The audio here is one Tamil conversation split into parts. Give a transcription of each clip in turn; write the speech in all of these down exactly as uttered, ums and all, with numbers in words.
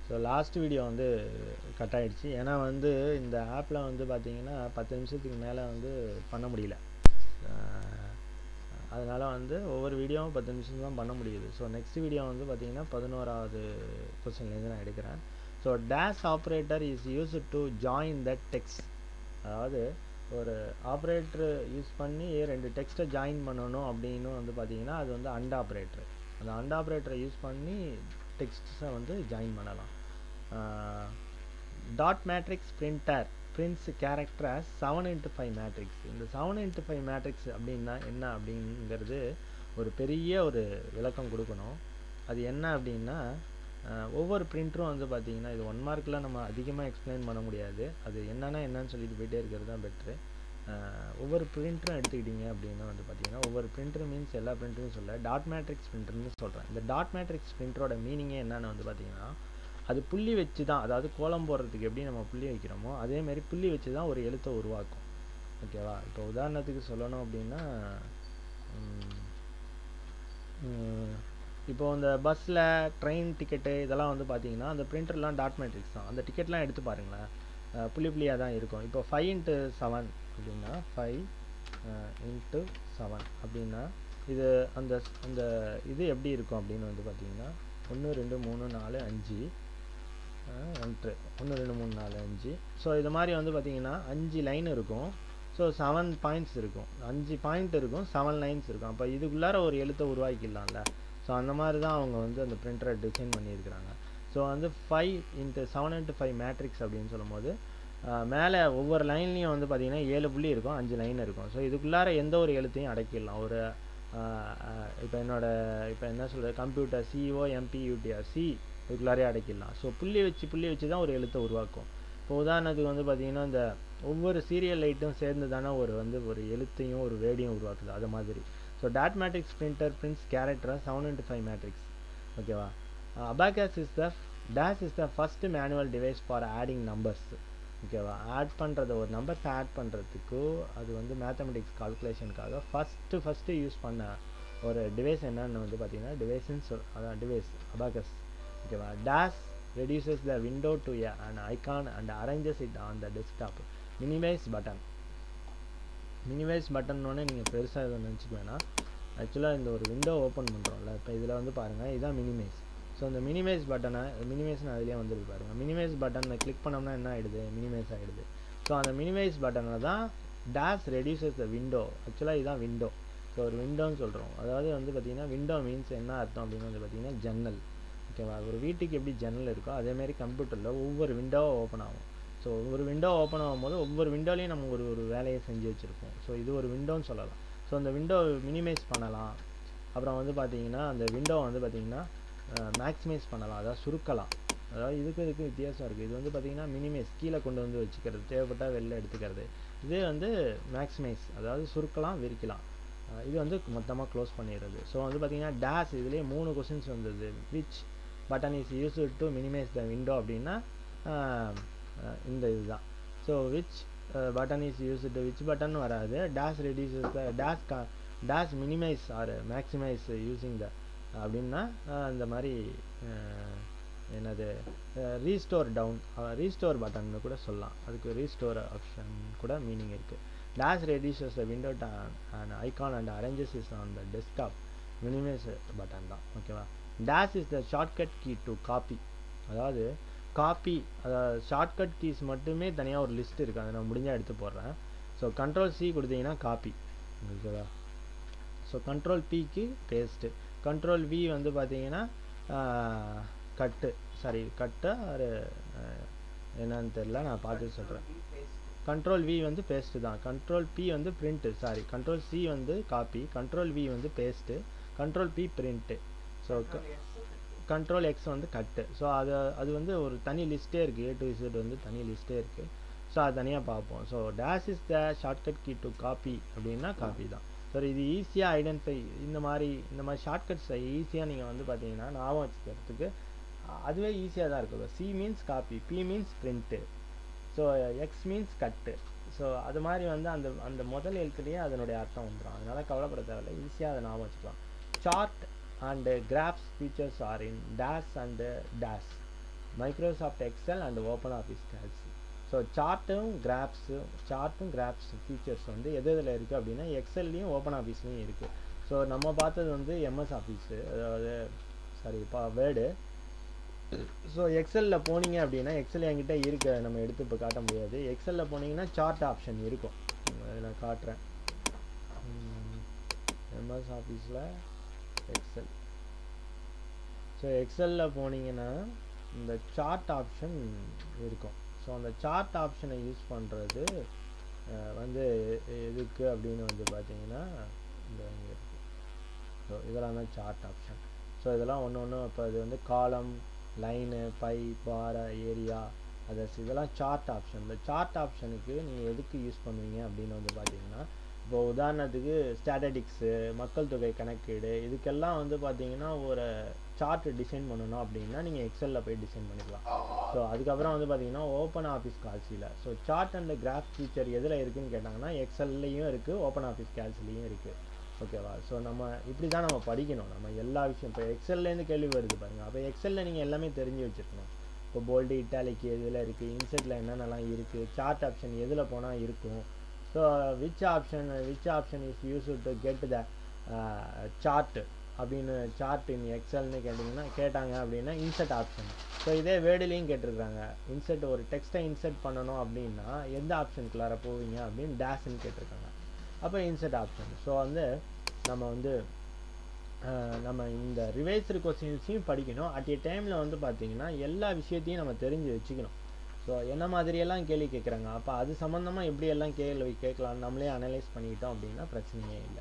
ஸோ லாஸ்ட் வீடியோ வந்து கட் ஆகிடுச்சு. ஏன்னா வந்து இந்த ஆப்பில் வந்து பார்த்திங்கன்னா பத்து நிமிஷத்துக்கு மேலே வந்து பண்ண முடியல. அதனால் வந்து ஒவ்வொரு வீடியோவும் பத்து நிமிஷம் தான் பண்ண முடியுது. ஸோ நெக்ஸ்ட் வீடியோ வந்து பார்த்திங்கன்னா பதினோராவது கொஸ்டின்லேருந்து நான் எடுக்கிறேன். So dash operator is use to join the text. அதாவது ஒரு ஆப்ரேட்டர் யூஸ் பண்ணி ரெண்டு டெக்ஸ்ட்டை ஜாயின் பண்ணணும் அப்படின்னு வந்து பார்த்திங்கன்னா அது வந்து அண்ட் ஆப்ரேட்டர். அந்த அண்ட் ஆப்ரேட்டரை யூஸ் பண்ணி டெக்ஸ்ட்ஸை வந்து ஜாயின் பண்ணலாம். Dot matrix printer prints character as seven into five matrix. இந்த செவன் இன்ட்டு ஃபைவ் மேட்ரிக்ஸ் அப்படின்னா என்ன அப்படிங்கிறது ஒரு பெரிய ஒரு விளக்கம் கொடுக்கணும். அது என்ன அப்படின்னா ஒவ்வொரு பிரிண்டரும் வந்து பார்த்திங்கன்னா இது ஒன் மார்க்கில் நம்ம அதிகமாக எக்ஸ்பிளைன் பண்ண முடியாது. அது என்னென்னா என்னன்னு சொல்லிட்டு போயிட்டே இருக்கிறது தான் பெட்ரு. ஒவ்வொரு பிரிண்டரும் எடுத்துக்கிட்டிங்க அப்படின்னா வந்து பார்த்திங்கன்னா ஒவ்வொரு பிரிண்டர் மீன்ஸ் எல்லா பிரிண்டரும் சொல்ல டாட் மேட்ரிக்ஸ் பிரிண்டர்னு சொல்கிறேன். இந்த டாட் மேட்ரிக்ஸ் பிரிண்டரோட மீனிங்கே என்னென்னு வந்து பார்த்திங்கன்னா அது புள்ளி வச்சு தான், அதாவது கோலம் போடுறதுக்கு எப்படி நம்ம புள்ளி வைக்கிறோமோ அதேமாரி புள்ளி வச்சு தான் ஒரு எழுத்தை உருவாக்கும். ஓகேவா? இப்போ உதாரணத்துக்கு சொல்லணும் அப்படின்னா இப்போது இந்த பஸ்ஸில் ட்ரெயின் டிக்கெட்டு இதெல்லாம் வந்து பார்த்திங்கன்னா அந்த பிரிண்டர்லாம் டாட் மேட்ரிக்ஸ் தான். அந்த டிக்கெட்லாம் எடுத்து பாருங்களேன், புள்ளி புள்ளியாக தான் இருக்கும். இப்போ ஃபைவ் இன்ட்டு செவன் அப்படின்னா ஃபைவ் இன்ட்டு செவன் அப்படின்னா இது அந்த அந்த இது எப்படி இருக்கும் அப்படின்னு வந்து பார்த்திங்கன்னா ஒன்று ரெண்டு மூணு நாலு அஞ்சு ஒன்று ஒன்று ரெண்டு மூணு நாலு அஞ்சு. ஸோ இது மாதிரி வந்து பார்த்திங்கன்னா அஞ்சு லைன் இருக்கும். ஸோ செவன் பாயிண்ட்ஸ் இருக்கும், அஞ்சு பாயிண்ட் இருக்கும், செவன் லைன்ஸ் இருக்கும். அப்போ இதுக்குள்ளார ஒரு எழுத்தை உருவாக்கிடலாம்ல. ஸோ அந்த மாதிரி தான் அவங்க வந்து அந்த பிரிண்டரை டிசைன் பண்ணியிருக்கிறாங்க. ஸோ வந்து five into seven into five matrix அப்படின்னு சொல்லும் போது மேலே ஒவ்வொரு லைன்லேயும் வந்து பார்த்திங்கன்னா ஏழு புள்ளி இருக்கும், அஞ்சு லைன் இருக்கும். ஸோ இதுக்குள்ளார எந்த ஒரு எழுத்தையும் அடக்கிடலாம். ஒரு இப்போ என்னோடய இப்போ என்ன சொல்கிறது computer C O M P U T R C இதுக்குள்ளாரே அடக்கிடலாம். ஸோ புள்ளி வச்சு புள்ளி வச்சு தான் ஒரு எழுத்தை உருவாக்கும். இப்போ உதாரணத்துக்கு வந்து பார்த்திங்கன்னா இந்த ஒவ்வொரு சீரியல் லைட்டும் சேர்ந்து தானே ஒரு வந்து ஒரு எழுத்தையும் ஒரு வேர்டையும் உருவாக்குது, அது மாதிரி. So dot matrix printer prints character seven into five matrix. ஓகேவா? Abacus is the dash is the first manual device for adding numbers. ஓகேவா? ஆட் பண்ணுறது ஒரு நம்பர்ஸ் ஆட் பண்ணுறதுக்கு அது வந்து மேத்தமெட்டிக்ஸ் கால்குலேஷனுக்காக ஃபஸ்ட்டு ஃபஸ்ட்டு யூஸ் பண்ண ஒரு டிவைஸ் என்னன்னு வந்து பார்த்திங்கன்னா டிவைஸ்ன்னு சொல் அதான் டிவைஸ் அபாகஸ். ஓகேவா? Dash reduces the window to a, an icon and arranges it on the desktop. minimize button minimize button ஒன்று நீங்கள் பெருசாக இதை நினச்சிக்க வேணாம். ஆக்சுவலாக இந்த ஒரு விண்டோ ஓப்பன் பண்ணுறோம்ல, இப்போ இதில் வந்து பாருங்கள் இதுதான் மினிமைஸ். ஸோ இந்த மினிமைஸ் பட்டனை மினிமைஸ்னு அதிலே வந்துருக்கு பாருங்கள். மினிமைஸ் பட்டனை கிளிக் பண்ணோம்னா என்ன ஆகிடுது, மினிமைஸ் ஆகிடுது. ஸோ அந்த மினிமைஸ் பட்டனில் தான் டேஷ் ரெடியூசஸ் த விண்டோ. ஆக்சுவலாக இதுதான் விண்டோ. ஸோ ஒரு விண்டோன்னு சொல்கிறோம். அதாவது வந்து பார்த்திங்கன்னா விண்டோ மீன்ஸ் என்ன அர்த்தம் அப்படின்னு வந்து பார்த்திங்கன்னா ஜன்னல். ஓகேவா? ஒரு வீட்டுக்கு எப்படி ஜன்னல் இருக்கோ அதேமாரி கம்ப்யூட்டரில் ஒவ்வொரு விண்டோவும் ஓப்பன் ஆகும். ஸோ ஒவ்வொரு விண்டோ ஓப்பன் ஆகும்போது ஒவ்வொரு விண்டோலையும் நம்ம ஒரு ஒரு வேலையை செஞ்சு வச்சுருப்போம். ஸோ இது ஒரு விண்டோன்னு சொல்லலாம். ஸோ அந்த விண்டோ மினிமைஸ் பண்ணலாம். அப்புறம் வந்து பார்த்திங்கன்னா அந்த விண்டோ வந்து பார்த்திங்கன்னா மேக்ஸிமைஸ் பண்ணலாம், அதாவது சுருக்கலாம். அதாவது இதுக்கு இதுக்கு வித்தியாசம் இருக்குது. இது வந்து பார்த்திங்கன்னா மினிமைஸ் கீழே கொண்டு வந்து வச்சுக்கிறது, தேவைப்பட்டால் வெளில எடுத்துக்கிறது. இதே வந்து மேக்ஸிமைஸ் அதாவது சுருக்கலாம் விரிக்கலாம். இது வந்து மொத்தமாக க்ளோஸ் பண்ணிடுறது. ஸோ வந்து பார்த்திங்கன்னா டேஷ் இதுலேயே மூணு கொஸ்டின்ஸ் வந்தது. Which button is used to minimize the window அப்படின்னா இந்த இதுதான். So which button is used to which button வராது. டேஷ் ரெடியூசஸ் த டேஷ் கா dash minimize or maximize using the அப்படின்னா இந்த மாதிரி என்னது ரீஸ்டோர் டவுன் ரீஸ்டோர் பட்டன்னு கூட சொல்லலாம். அதுக்கு ரீஸ்டோர் ஆப்ஷன் கூட மீனிங் இருக்குது. Dash reduces the window and icon and arranges is on the desktop. Minimize button தான். ஓகேவா? Dash is the shortcut key to copy. அதாவது காப்பி அதாவது ஷார்ட்கட் கீஸ் மட்டுமே தனியாக ஒரு லிஸ்ட் இருக்குது, அதை நான் முடிஞ்சால் எடுத்து போடுறேன். ஸோ கண்ட்ரோல் சி கொடுத்தீங்கன்னா காப்பி. ஓகேவா? ஸோ கண்ட்ரோல் பிக்கு பேஸ்ட்டு, கண்ட்ரோல் வி வந்து பார்த்தீங்கன்னா கட்டு சாரி கட்டு ஒரு என்னன்னு தெரில, நான் பார்த்து சொல்கிறேன். கண்ட்ரோல் வி வந்து பேஸ்ட்டு தான். கண்ட்ரோல் பி வந்து பிரிண்ட்டு சாரி கண்ட்ரோல் சி வந்து காப்பி, கண்ட்ரோல் வி வந்து paste, control P print. So control X வந்து கட்டு. ஸோ அது அது வந்து ஒரு தனி லிஸ்ட்டே இருக்குது, ஏ டு இசட் வந்து தனி லிஸ்ட்டே இருக்குது. ஸோ அது தனியாக பார்ப்போம். So dash is the shortcut key to copy அப்படின்னா காப்பி தான். ஸோ இது ஈஸியாக ஐடென்டிஃபை இந்த மாதிரி இந்த மாதிரி ஷார்ட்கட்ஸை ஈஸியாக நீங்கள் வந்து பார்த்தீங்கன்னா ஞாபகம் வச்சுக்கிறதுக்கு அதுவே ஈஸியாக தான் இருக்குது. C means copy, P means print, so X means cut. So அது மாதிரி வந்து அந்த அந்த முதல் எழுத்துலேயே அதனுடைய அர்த்தம் வந்துடும். அதனால் கவலைப்பட தேவையில்லை, ஈஸியாக அதை ஞாபகம் வச்சுக்கலாம். Chart and uh, graphs features are in dash and uh, dash. Microsoft Excel and OpenOffice Calc. So சார்ட்டும் கிராஃப்ஸு சார்ட்டும் கிராஃப்ஸ் ஃபீச்சர்ஸ் வந்து எது எதில் இருக்குது அப்படின்னா எக்ஸல்லையும் ஓப்பன் ஆஃபீஸ்லையும் இருக்குது. ஸோ நம்ம பார்த்தது வந்து எம்எஸ் ஆஃபீஸு, அதாவது சாரி இப்போ வேர்டு. ஸோ எக்ஸலில் போனீங்க அப்படின்னா எக்ஸல் என்கிட்ட இருக்க நம்ம எடுத்து இப்போ காட்ட முடியாது. எக்ஸலில் போனீங்கன்னா சார்ட் ஆப்ஷன் இருக்கும், அதை நான் காட்டுறேன். எம்எஸ் ஆஃபீஸில் எக்ஸல். ஸோ எக்ஸலில் போனீங்கன்னா இந்த சார்ட் ஆப்ஷன் இருக்கும். ஸோ அந்த சார்ட் ஆப்ஷனை யூஸ் பண்ணுறது வந்து எதுக்கு அப்படின்னு வந்து பார்த்தீங்கன்னா இந்த இங்கே இருக்குது. ஸோ இதெல்லாம் தான் சார்ட் ஆப்ஷன். ஸோ இதெல்லாம் ஒன்று ஒன்று இப்போ இது வந்து column, line, pie, bar, area, others, இதெல்லாம் சார்ட் ஆப்ஷன். இந்த சார்ட் ஆப்ஷனுக்கு நீங்கள் எதுக்கு யூஸ் பண்ணுவீங்க அப்படின்னு வந்து பார்த்தீங்கன்னா, இப்போ உதாரணத்துக்கு ஸ்டாட்டிஸ்டிக்ஸு, மக்கள் தொகை கணக்கீடு, இதுக்கெல்லாம் வந்து பார்த்தீங்கன்னா ஒரு சார்ட் டிசைன் பண்ணணும் அப்படின்னா நீங்கள் எக்ஸலில் போய் டிசைன் பண்ணிக்கலாம். ஸோ அதுக்கப்புறம் வந்து பார்த்தீங்கன்னா ஓப்பன் ஆஃபீஸ் கால்சியில் so chart and graph feature எதில் இருக்குதுன்னு கேட்டாங்கன்னா எக்ஸல்லையும் இருக்குது, ஓப்பன் ஆஃபீஸ் கால்சிலையும் இருக்குது. ஓகேவா? ஸோ நம்ம இப்படி தான் நம்ம படிக்கணும். நம்ம எல்லா விஷயம் இப்போ எக்ஸல்லேருந்து கேள்வி வருது பாருங்கள். அப்போ எக்ஸலில் நீங்கள் எல்லாமே தெரிஞ்சு வச்சுருக்கணும். இப்போ போல்டு, இட்டாலிக் எதில் இருக்குது, இன்செட்டில் என்னென்னலாம் இருக்குது, சார்ட் ஆப்ஷன் எதில் போனால் இருக்கும். So which option which option is use to get the chart அப்படின்னு சார்ட் இன் எக்ஸல்னு கேட்டிங்கன்னா கேட்டாங்க அப்படின்னா இன்செர்ட் ஆப்ஷன். ஸோ இதே வேர்டுலேயும் கேட்டிருக்காங்க. இன்செர்ட் ஒரு டெக்ஸ்ட்டை இன்செர்ட் பண்ணணும் அப்படின்னா எந்த ஆப்ஷனுக்குள்ளார போவீங்க அப்படின்னு டேஷ்ன்னு கேட்டிருக்காங்க. அப்போ இன்செர்ட் ஆப்ஷன். ஸோ வந்து நம்ம வந்து நம்ம இந்த ரிவைஸ்டு கொஸ்டின்ஸையும் படிக்கணும். அட் ஏ டைமில் வந்து பார்த்திங்கன்னா எல்லா விஷயத்தையும் நம்ம தெரிஞ்சு வச்சுக்கணும். ஸோ என்ன மாதிரியெல்லாம் கேள்வி கேட்குறாங்க, அப்போ அது சம்மந்தமாக எப்படியெல்லாம் கேள்வி கேட்கலான்னு நம்மளே அனலைஸ் பண்ணிக்கிட்டோம் அப்படின்னா பிரச்சனையே இல்லை.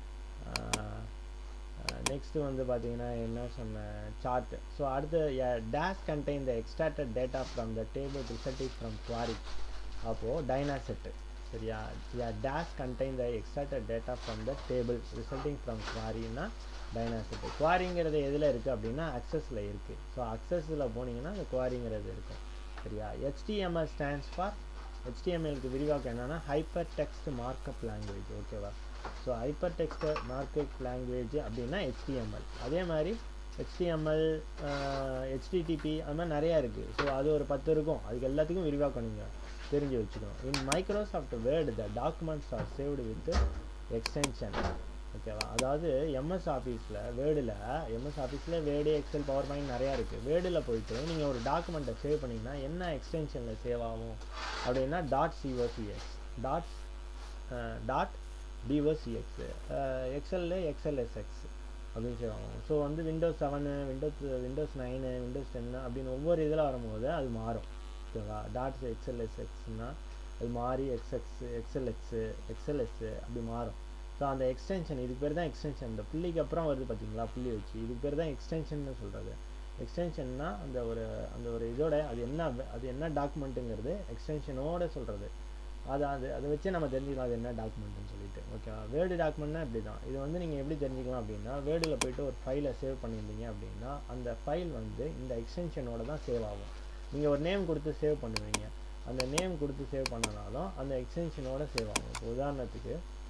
நெக்ஸ்ட்டு வந்து பார்த்தீங்கன்னா என்ன சொன்ன சார்ட். ஸோ அடுத்து dash contain the extracted data from the table resulting from query. அப்போது டைனா செட்டு சரியா. Dash contain the extracted data from the table resulting from குவாரின்னா டைனா செட்டு. குவாரிங்கிறது எதில் இருக்குது அப்படின்னா அக்சஸில் இருக்குது. ஸோ அக்சஸில் போனீங்கன்னா அந்த குவாரிங்கிறது இருக்கும் சரியா. ஹெச்டிஎம்எல் ஸ்டாண்ட்ஸ் ஃபார் ஹெச்டிஎம்எலுக்கு விரிவாக்கம் என்னென்னா ஹைப்பர் டெக்ஸ்ட் மார்க்அப் லாங்குவேஜ். ஓகேவா? So hyper text markup language அப்படின்னா ஹெச்டிஎம்எல். அதே மாதிரி ஹெச்டிஎம்எல், ஹெச்டிடிபி அது மாதிரி நிறையா இருக்குது. ஸோ அது ஒரு பத்து இருக்கும். அதுக்கு எல்லாத்துக்கும் விரிவாக்கம் நீங்கள் தெரிஞ்சு வச்சுக்கணும். In Microsoft Word the documents are saved with extension. ஓகேவா? அதாவது எம்எஸ் ஆஃபீஸில் வேர்டில் எம்எஸ் ஆஃபீஸில் வேர்டு, எக்ஸல், பவர் பாயிண்ட் நிறையா இருக்குது. வேர்டில் போயிட்டு நீங்கள் ஒரு டாக்குமெண்ட்டை சேவ் பண்ணிங்கன்னா என்ன எக்ஸ்டென்ஷனில் சேவ் ஆகும் அப்படின்னா dot C O C X, dot dot D O C X, எக்ஸலில் எக்ஸ்எல்எஸ்எக்ஸ் அப்படின்னு சேவ் ஆகும். ஸோ வந்து Windows seven, Windows Windows nine, Windows ten அப்படின்னு ஒவ்வொரு இதில் வரும்போது அது மாறும். ஓகேவா? டாட் எக்ஸ்எல்எஸ்எக்ஸ்னால் அது மாறி எக்ஸ்எக்ஸ், எக்ஸ்எல்எக்ஸு, எக்ஸ்எல்எஸ்ஸு அப்படி மாறும். ஸோ அந்த எக்ஸ்டென்ஷன் இதுக்கு பேர் தான் எக்ஸ்டென்ஷன். இந்த புள்ளிக்கு அப்புறம் வருது பார்த்தீங்களா, புள்ளி வச்சு, இதுக்கு பேர் தான் எக்ஸ்டென்ஷன்னு சொல்கிறது. எக்ஸ்டென்ஷன்னா அந்த ஒரு அந்த ஒரு இதோட அது என்ன அது என்ன டாக்குமெண்ட்டுங்கிறது எக்ஸ்டென்ஷனோடு சொல்கிறது. அதை அது அதை வச்சு நம்ம தெரிஞ்சுக்கலாம் அது என்ன டாக்குமெண்ட்டுன்னு சொல்லிட்டு. ஓகேவா? வேர்டு டாக்குமெண்ட்னா இப்படி தான். இது வந்து நீங்கள் எப்படி தெரிஞ்சுக்கலாம் அப்படின்னா வேர்டில் போய்ட்டு ஒரு ஃபைலை சேவ் பண்ணியிருந்தீங்க அப்படின்னா அந்த ஃபைல் வந்து இந்த எக்ஸ்டென்ஷனோட தான் சேவ் ஆகும். நீங்கள் ஒரு நேம் கொடுத்து சேவ் பண்ணுவீங்க, அந்த நேம் கொடுத்து சேவ் பண்ணனாலும் அந்த எக்ஸ்டென்ஷனோட சேவ் ஆகும். இப்போ உதாரணத்துக்கு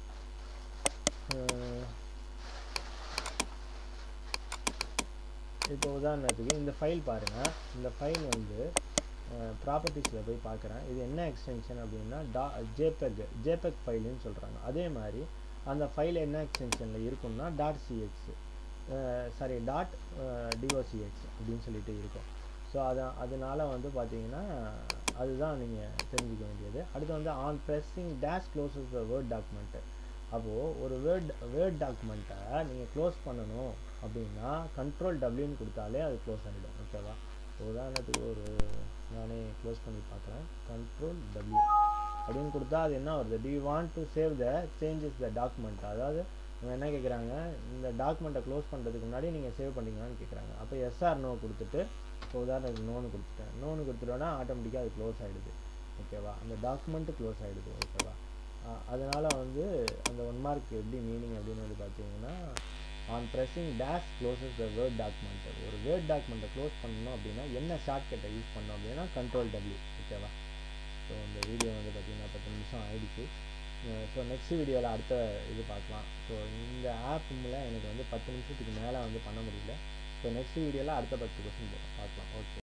இப்போ உதாரணத்துக்கு இந்த ஃபைல் பாருங்கள். இந்த ஃபைல் வந்து ப்ராப்பர்ட்டிஸில் போய் பார்க்குறேன். இது என்ன எக்ஸ்டென்ஷன் அப்படின்னா டா ஜேபெக் ஜேபெக் ஃபைலுன்னு சொல்கிறாங்க. அதே மாதிரி அந்த ஃபைல் என்ன எக்ஸ்டென்ஷனில் இருக்குன்னா dot C X sorry dot D O C X அப்படின்னு சொல்லிட்டு இருக்கும். ஸோ அதை அதனால் வந்து பார்த்தீங்கன்னா அதுதான் நீங்கள் தெரிஞ்சுக்க வேண்டியது. அடுத்து வந்து on pressing dash closes the word document. அப்போது ஒரு வேர்ட் வேர்ட் டாக்குமெண்ட்டை நீங்கள் க்ளோஸ் பண்ணணும் அப்படின்னா கண்ட்ரோல் டபிள்யூன்னு கொடுத்தாலே அது க்ளோஸ் ஆகிடும். ஓகேவா? உதாரணத்துக்கு ஒரு நானே க்ளோஸ் பண்ணி பார்க்குறேன். கண்ட்ரோல் டபிள்யூ அப்படின்னு கொடுத்தா அது என்ன வருது, do you want to save the changes the document. அதாவது அவங்க என்ன கேட்குறாங்க, இந்த டாக்குமெண்ட்டை க்ளோஸ் பண்ணுறதுக்கு முன்னாடி நீங்கள் சேவ் பண்ணிக்கலான்னு கேட்குறாங்க. அப்போ எஸ்ஆர் நோ கொடுத்துட்டு இப்போ உதாரணத்துக்கு நோன்னு கொடுத்துட்டேன். நோன்னு கொடுத்துட்டோன்னா ஆட்டோமேட்டிக்காக அது க்ளோஸ் ஆகிடுது. ஓகேவா? அந்த டாக்குமெண்ட்டு க்ளோஸ் ஆகிடுது. ஓகேவா? அதனால் வந்து அந்த ஒன் மார்க் எப்படி மீனிங் அப்படின்னு வந்து பார்த்தீங்கன்னா on pressing dash closes the word document. ஒரு வேர்ட் டாக்குமெண்ட்டை க்ளோஸ் பண்ணணும் அப்படின்னா என்ன ஷார்ட்கட்டை யூஸ் பண்ணோம் அப்படின்னா கண்ட்ரோல் டபிள்யூ. ஓகேவா? ஸோ இந்த வீடியோ வந்து பார்த்திங்கன்னா பத்து நிமிஷம் ஆகிடுச்சு. ஸோ நெக்ஸ்ட் வீடியோவில் அடுத்த இது பார்க்கலாம். ஸோ இந்த ஆப் மூலம் எனக்கு வந்து பத்து நிமிஷத்துக்கு மேலே வந்து பண்ண முடியல. ஸோ நெக்ஸ்ட் வீடியோவில் அடுத்த பத்து கொஸ்டின் பார்க்கலாம். ஓகே.